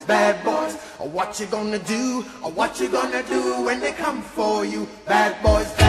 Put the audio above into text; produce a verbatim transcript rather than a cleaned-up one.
bad boys. What you gonna do? What you gonna do when they come for you? Bad boys.